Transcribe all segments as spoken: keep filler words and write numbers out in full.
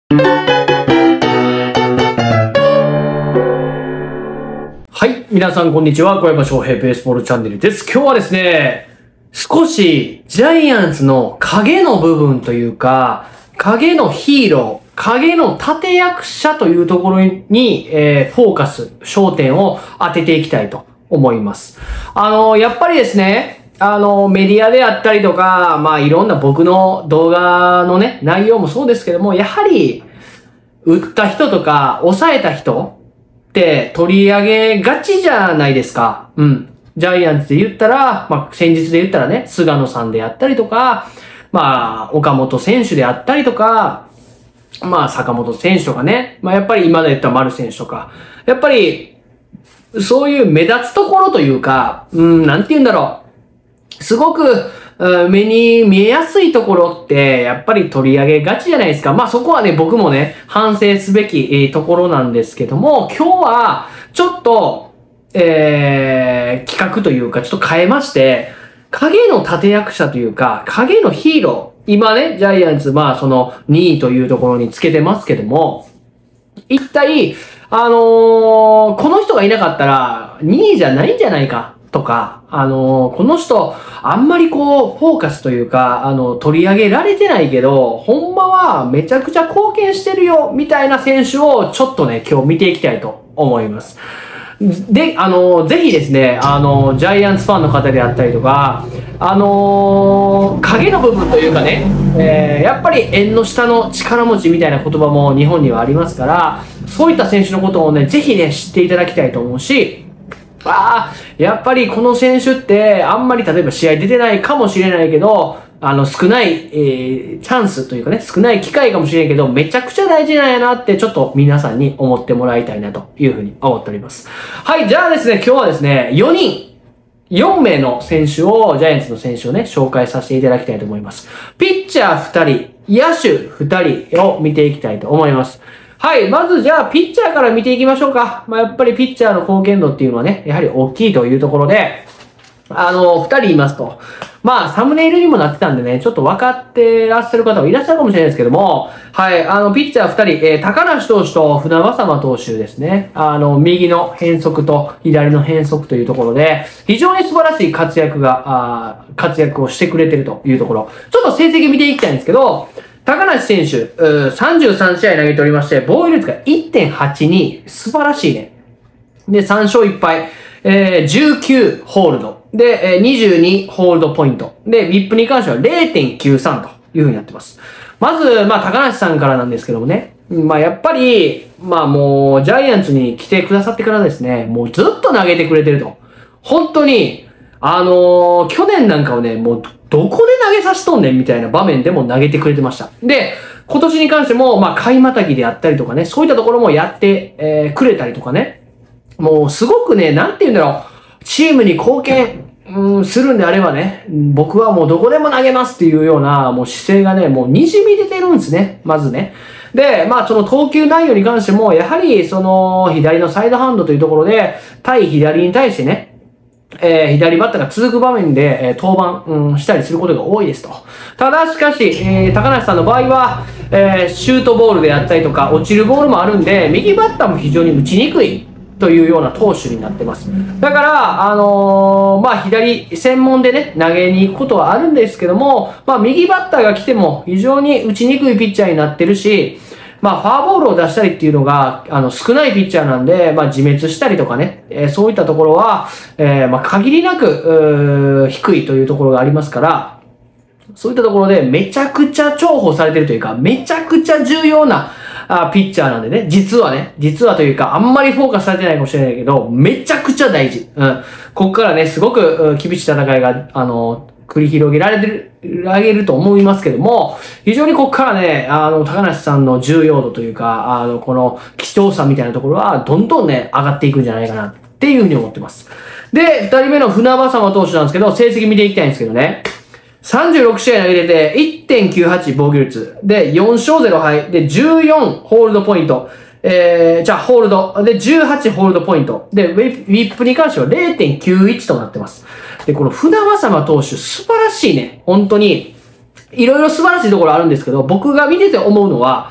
はい。皆さん、こんにちは。小山翔平ベースボールチャンネルです。今日はですね、少しジャイアンツの影の部分というか、影のヒーロー、影の立役者というところに、えー、フォーカス、焦点を当てていきたいと思います。あの、やっぱりですね、あの、メディアであったりとか、まあ、いろんな僕の動画のね、内容もそうですけども、やはり、打った人とか、抑えた人って取り上げがちじゃないですか。うん。ジャイアンツで言ったら、まあ、先日で言ったらね、菅野さんであったりとか、まあ、岡本選手であったりとか、まあ、坂本選手とかね。まあ、やっぱり今で言った丸選手とか。やっぱり、そういう目立つところというか、うん、なんて言うんだろう。すごく、目に見えやすいところって、やっぱり取り上げがちじゃないですか。まあそこはね、僕もね、反省すべきところなんですけども、今日は、ちょっと、えー、企画というか、ちょっと変えまして、影の立役者というか、影のヒーロー。今ね、ジャイアンツ、まあそのにいというところにつけてますけども、一体、あのー、この人がいなかったら、にいじゃないんじゃないか。とか、あのー、この人、あんまりこう、フォーカスというか、あの、取り上げられてないけど、ほんまはめちゃくちゃ貢献してるよ、みたいな選手をちょっとね、今日見ていきたいと思います。で、あのー、ぜひですね、あのー、ジャイアンツファンの方であったりとか、あのー、影の部分というかね、えー、やっぱり縁の下の力持ちみたいな言葉も日本にはありますから、そういった選手のことをね、ぜひね、知っていただきたいと思うし、ああ、やっぱりこの選手ってあんまり例えば試合出てないかもしれないけど、あの少ない、えー、チャンスというかね、少ない機会かもしれないけど、めちゃくちゃ大事なんやなってちょっと皆さんに思ってもらいたいなというふうに思っております。はい、じゃあですね、今日はですね、よにん、よんめいの選手を、ジャイアンツの選手をね、紹介させていただきたいと思います。ピッチャーふたり、野手ふたりを見ていきたいと思います。はい。まずじゃあ、ピッチャーから見ていきましょうか。まあ、やっぱりピッチャーの貢献度っていうのはね、やはり大きいというところで、あの、二人いますと。まあ、サムネイルにもなってたんでね、ちょっと分かってらっしゃる方もいらっしゃるかもしれないですけども、はい。あの、ピッチャー二人、えー、高梨投手と船場様投手ですね。あの、右の変則と左の変則というところで、非常に素晴らしい活躍が、あ活躍をしてくれてるというところ。ちょっと成績見ていきたいんですけど、高梨選手、さんじゅうさんしあい投げておりまして、防御率が いってんはちに、素晴らしいね。で、さんしょういっぱい、えー、じゅうきゅうホールド。で、にじゅうにホールドポイント。で、ブイアイピー に関しては れいてんきゅうさん という風になってます。まず、まあ、高梨さんからなんですけどもね。まあ、やっぱり、まあもう、ジャイアンツに来てくださってからですね、もうずっと投げてくれてると。本当に、あのー、去年なんかをね、もう、どこで投げさしとんねんみたいな場面でも投げてくれてました。で、今年に関しても、まあ、買いまたぎであったりとかね、そういったところもやって、えー、くれたりとかね。もう、すごくね、なんて言うんだろう、チームに貢献、うん、するんであればね、僕はもうどこでも投げますっていうような、もう姿勢がね、もう滲み出てるんですね。まずね。で、まあ、その投球内容に関しても、やはり、その、左のサイドハンドというところで、対左に対してね、えー、左バッターが続く場面で、えー、登板、うん、したりすることが多いですと。ただしかし、えー、高梨さんの場合は、えー、シュートボールであったりとか、落ちるボールもあるんで、右バッターも非常に打ちにくいというような投手になってます。だから、あのー、まあ、左専門でね、投げに行くことはあるんですけども、まあ、右バッターが来ても非常に打ちにくいピッチャーになってるし、まあ、ファーボールを出したりっていうのが、あの、少ないピッチャーなんで、まあ、自滅したりとかね、えー、そういったところは、えー、まあ、限りなく、低いというところがありますから、そういったところでめちゃくちゃ重宝されてるというか、めちゃくちゃ重要な、あピッチャーなんでね、実はね、実はというか、あんまりフォーカスされてないかもしれないけど、めちゃくちゃ大事。うん。ここからね、すごく厳しい戦いが、あの、繰り広げられてる、あげると思いますけども、非常にここからね、あの、高梨さんの重要度というか、あの、この貴重さみたいなところは、どんどんね、上がっていくんじゃないかな、っていうふうに思ってます。で、二人目の船場様投手なんですけど、成績見ていきたいんですけどね。さんじゅうろくしあい投げてて、いってんきゅうはち防御率。で、よんしょうぜろはい。で、じゅうよんホールドポイント。えー、じゃあ、ホールド。で、じゅうはちホールドポイント。で、ウィップに関しては れいてんきゅういち となってます。で、この船場様投手、素晴らしいね。本当に。いろいろ素晴らしいところあるんですけど、僕が見てて思うのは、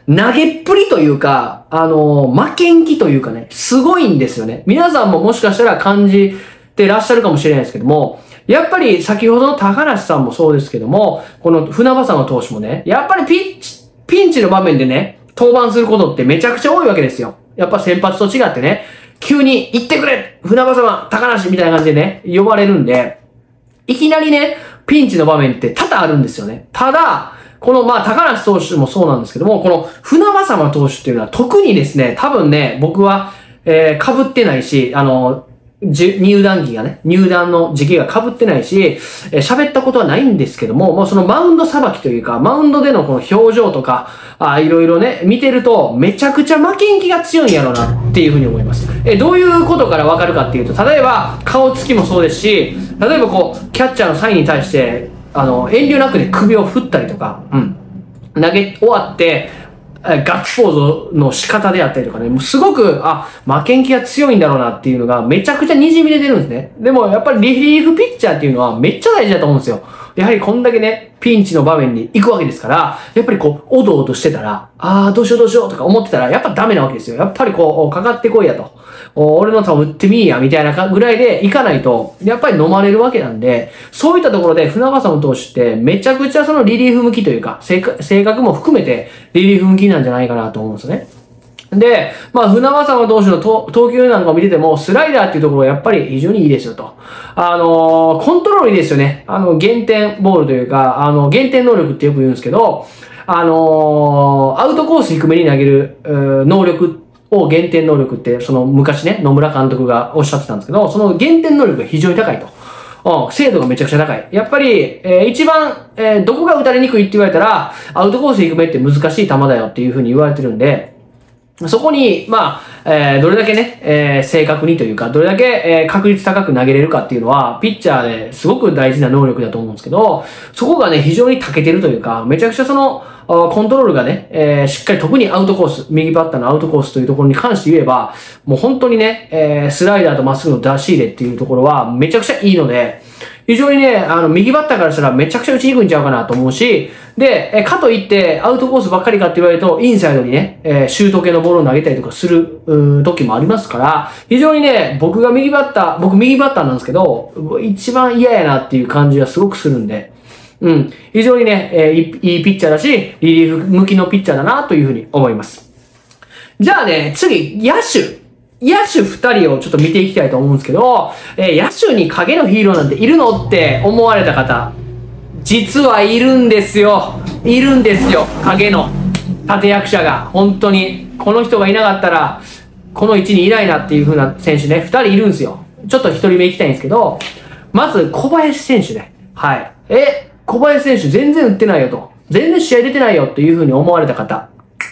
投げっぷりというか、あのー、負けん気というかね、すごいんですよね。皆さんももしかしたら感じてらっしゃるかもしれないですけども、やっぱり先ほどの高梨さんもそうですけども、この船場さんの投手もね、やっぱりピンチ、ピンチの場面でね、登板することってめちゃくちゃ多いわけですよ。やっぱ先発と違ってね、急に行ってくれ船場様高梨みたいな感じでね、呼ばれるんで、いきなりね、ピンチの場面って多々あるんですよね。ただ、この、まあ、高梨投手もそうなんですけども、この船場様投手っていうのは特にですね、多分ね、僕は、えー、被ってないし、あの、入団期がね、入団の時期が被ってないし、えー、喋ったことはないんですけども、もうそのマウンドさばきというか、マウンドでのこの表情とか、あいろいろね、見てると、めちゃくちゃ負けん気が強いんやろうなっていうふうに思います。えー、どういうことからわかるかっていうと、例えば、顔つきもそうですし、例えばこう、キャッチャーのサインに対して、あの、遠慮なくね、首を振ったりとか、うん。投げ終わって、ガッツポーズの仕方であったりとかね、もうすごく、あ、負けん気が強いんだろうなっていうのがめちゃくちゃ滲み出てるんですね。でもやっぱりリリーフピッチャーっていうのはめっちゃ大事だと思うんですよ。やはりこんだけね、ピンチの場面に行くわけですから、やっぱりこう、おどおどしてたら、あーどうしようどうしようとか思ってたら、やっぱダメなわけですよ。やっぱりこう、かかってこいやと。俺の球打ってみーや、みたいなぐらいで行かないと、やっぱり飲まれるわけなんで、そういったところで船場さんの投手ってめちゃくちゃそのリリーフ向きというか、性格、性格も含めてリリーフ向きなんじゃないかなと思うんですよね。で、まあ、船場さん投手の投球なんかを見てても、スライダーっていうところはやっぱり非常にいいですよと。あのー、コントロールいいですよね。あの、減点ボールというか、あの、減点能力ってよく言うんですけど、あのー、アウトコース低めに投げる、能力を減点能力って、その昔ね、野村監督がおっしゃってたんですけど、その減点能力が非常に高いと。うん、精度がめちゃくちゃ高い。やっぱり、えー、一番、えー、どこが打たれにくいって言われたら、アウトコース低めって難しい球だよっていう風に言われてるんで、そこに、まあ、えー、どれだけね、えー、正確にというか、どれだけ、えー、確率高く投げれるかっていうのは、ピッチャーですごく大事な能力だと思うんですけど、そこがね、非常に長けてるというか、めちゃくちゃその、コントロールがね、えー、しっかり特にアウトコース、右バッターのアウトコースというところに関して言えば、もう本当にね、えー、スライダーとまっすぐの出し入れっていうところはめちゃくちゃいいので、非常にね、あの、右バッターからしたらめちゃくちゃ打ちにくいんちゃうかなと思うし、で、えかといってアウトコースばっかりかって言われると、インサイドにね、えー、シュート系のボールを投げたりとかする、う時もありますから、非常にね、僕が右バッター、僕右バッターなんですけど、一番嫌やなっていう感じがすごくするんで、うん。非常にね、えー、いいピッチャーだし、リリーフ向きのピッチャーだなというふうに思います。じゃあね、次、野手。野手二人をちょっと見ていきたいと思うんですけど、えー、野手に影のヒーローなんているのって思われた方、実はいるんですよ。いるんですよ。影の立役者が。本当に、この人がいなかったら、この位置にいないなっていう風な選手ね、二人いるんですよ。ちょっと一人目いきたいんですけど、まず小林選手ね。はい。え、小林選手全然打ってないよと。全然試合出てないよっていう風に思われた方。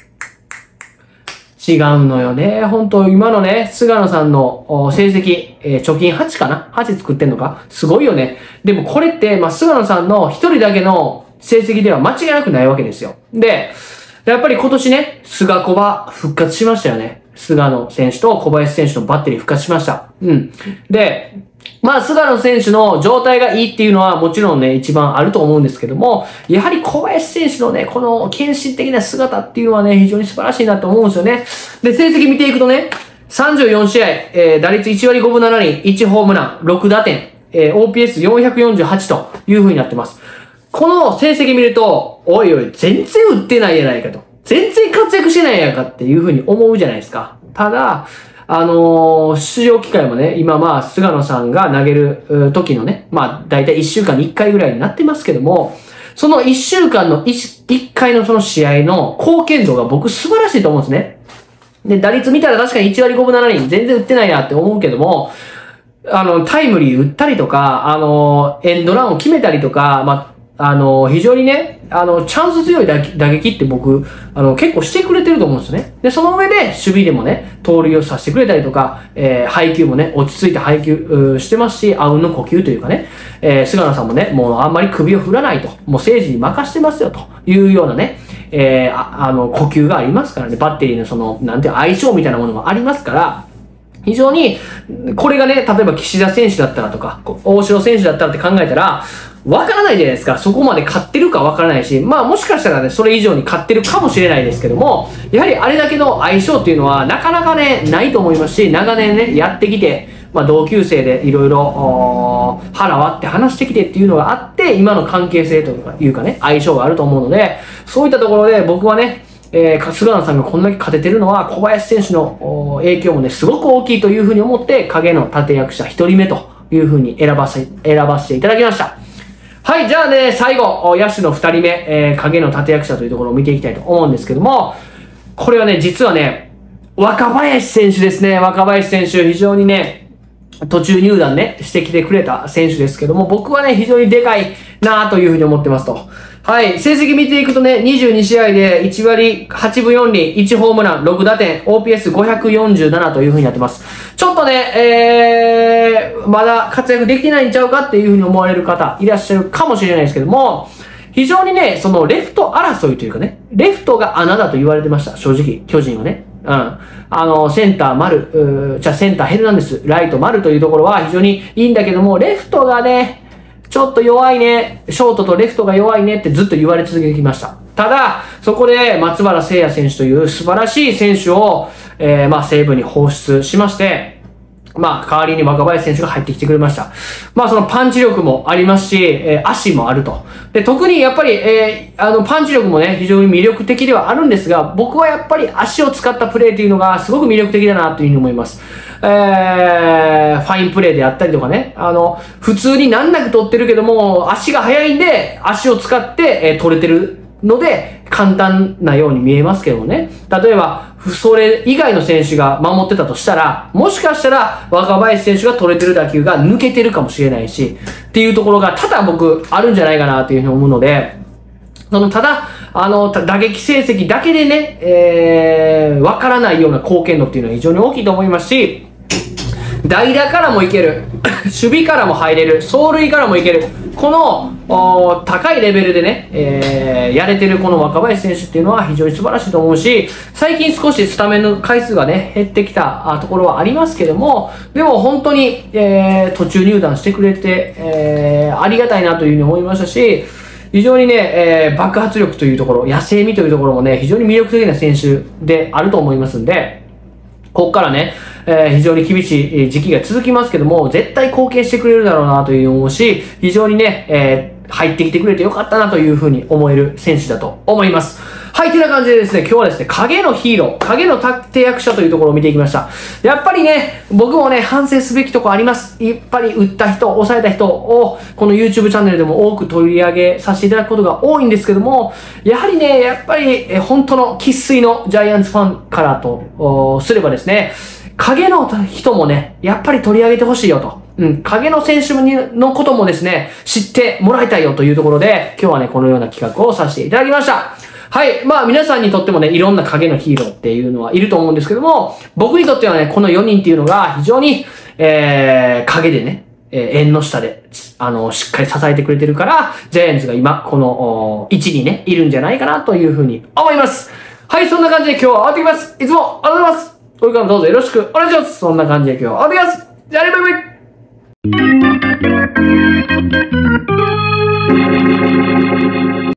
違うのよね。本当今のね、菅野さんの成績、えー、貯金はちかな ?はち 作ってんのかすごいよね。でもこれって、まあ、菅野さんの一人だけの成績では間違いなくないわけですよ。で、やっぱり今年ね、菅小葉復活しましたよね。菅野選手と小林選手のバッテリー復活しました。うん。で、まあ、菅野選手の状態がいいっていうのはもちろんね、一番あると思うんですけども、やはり小林選手のね、この献身的な姿っていうのはね、非常に素晴らしいなと思うんですよね。で、成績見ていくとね、さんじゅうよんしあい、えー、打率いちわりごぶななりん、いちホームラン、ろくだてん、えー、オーピーエスよんひゃくよんじゅうはち という風になってます。この成績見ると、おいおい、全然打ってないやないかと。全然活躍してないやんかっていう風に思うじゃないですか。ただ、あのー、出場機会もね、今まあ、菅野さんが投げる時のね、まあ、だいたいいっしゅうかんにいっかいぐらいになってますけども、そのいっしゅうかんの 1, いっかいのその試合の貢献度が僕素晴らしいと思うんですね。で、打率見たら確かにいちわりごぶななりん、全然打ってないなって思うけども、あの、タイムリー打ったりとか、あの、エンドランを決めたりとか、まあ、あの、非常にね、あの、チャンス強い打撃って僕、あの、結構してくれてると思うんですね。で、その上で、守備でもね、盗塁をさせてくれたりとか、えー、配球もね、落ち着いて配球してますし、あうんの呼吸というかね、えー、菅野さんもね、もうあんまり首を振らないと、もう政治に任してますよ、というようなね、えー、あ, あの、呼吸がありますからね、バッテリーのその、なんていう相性みたいなものもありますから、非常に、これがね、例えば岸田選手だったらとか、大城選手だったらって考えたら、 わからないじゃないですか。そこまで勝ってるかわからないし、まあもしかしたらね、それ以上に勝ってるかもしれないですけども、やはりあれだけの相性っていうのはなかなかね、ないと思いますし、長年ね、やってきて、まあ同級生でいろいろ腹割って話してきてっていうのがあって、今の関係性というかね、相性があると思うので、そういったところで僕はね、えー、菅野さんがこんだけ勝ててるのは、小林選手の影響もね、すごく大きいというふうに思って、影の立役者一人目というふうに選ばせ、選ばせていただきました。はい、じゃあね、最後、野手の二人目、えー、影の立役者というところを見ていきたいと思うんですけども、これはね、実はね、若林選手ですね。若林選手、非常にね、途中入団ね、してきてくれた選手ですけども、僕はね、非常にでかいなというふうに思ってますと。はい、成績見ていくとね、にじゅうにしあいでいちわりはちぶよんりん、いちホームラン、ろくだてん、オーピーエスごひゃくよんじゅうなな というふうになってます。ちょっとね、えー、まだ活躍できてないんちゃうかっていうふうに思われる方いらっしゃるかもしれないですけども、非常にね、そのレフト争いというかね、レフトが穴だと言われてました、正直、巨人はね。うん。あの、センター丸、じゃあセンターヘルナンデス、ライト丸というところは非常にいいんだけども、レフトがね、ちょっと弱いね、ショートとレフトが弱いねってずっと言われ続けてきました。ただ、そこで松原聖也選手という素晴らしい選手を、えー、まあ西武に放出しまして、まあ、代わりに若林選手が入ってきてくれました。まあ、そのパンチ力もありますし、えー、足もあると。で、特にやっぱり、えー、あの、パンチ力もね、非常に魅力的ではあるんですが、僕はやっぱり足を使ったプレーというのがすごく魅力的だなというふうに思います。えー、ファインプレーであったりとかね、あの、普通に難なく取ってるけども、足が速いんで、足を使って、えー、取れてるので、簡単なように見えますけどもね。例えば、それ以外の選手が守ってたとしたら、もしかしたら若林選手が取れてる打球が抜けてるかもしれないし、っていうところが多々僕あるんじゃないかなというふうに思うので、そのただ、あの、打撃成績だけでね、えー、わからないような貢献度っていうのは非常に大きいと思いますし、代打からもいける、守備からも入れる、走塁からもいける、この高いレベルでね、えー、やれてるこの若林選手っていうのは非常に素晴らしいと思うし、最近少しスタメンの回数がね、減ってきたところはありますけども、でも本当に、えー、途中入団してくれて、えー、ありがたいなというふうに思いましたし、非常にね、えー、爆発力というところ、野生味というところもね、非常に魅力的な選手であると思いますんで、ここからね、えー、非常に厳しい時期が続きますけども、絶対貢献してくれるだろうなという思うし、非常にね、えー、入ってきてくれてよかったなというふうに思える選手だと思います。はい、てな感じでですね、今日はですね、影のヒーロー、影の立役者というところを見ていきました。やっぱりね、僕もね、反省すべきところあります。やっぱり打った人、抑えた人を、この YouTube チャンネルでも多く取り上げさせていただくことが多いんですけども、やはりね、やっぱり、え本当の生粋のジャイアンツファンからと、すればですね、影の人もね、やっぱり取り上げてほしいよと。うん、影の選手のこともですね、知ってもらいたいよというところで、今日はね、このような企画をさせていただきました。はい。まあ皆さんにとってもね、いろんな影のヒーローっていうのはいると思うんですけども、僕にとってはね、このよにんっていうのが非常に、えー、影でね、えー、縁の下で、あの、しっかり支えてくれてるから、ジャイアンツが今、この位置にね、いるんじゃないかなというふうに思います。はい、そんな感じで今日は終わってきます。いつもありがとうございます。これからもどうぞよろしくお願いします。そんな感じで今日は終わってきます。じゃあね、バイバイ。